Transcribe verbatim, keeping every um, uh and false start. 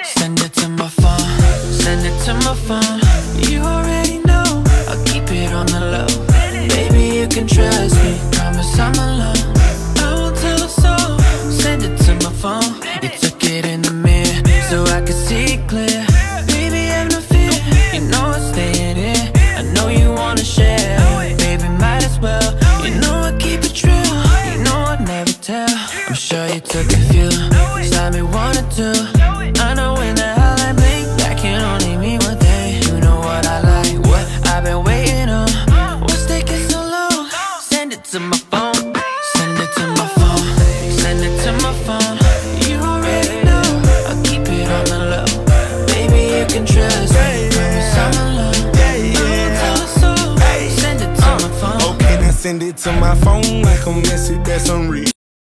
Send it to my phone, send it to my phone. You already know, I'll keep it on the low. Baby, you can trust me, promise I'm alone. I won't tell a soul, send it to my phone. You took it in the mirror, so I could see clear. Baby, have no fear, you know I'm staying here. I know you wanna share, baby, might as well. You know I keep it real, you know I'd never tell. I'm sure you took a few, slide me one or two. I know when the hell I blink, that can only mean one thing. You know what I like, what I've been waiting on. What's taking so long? Send it to my phone, send it to my phone, send it to my phone. You already know, I'll keep it on the low. Baby, you can trust me, promise I'm alone. I won't tell a soul, send it to my phone. Okay, now send it to my phone like a message that's unread.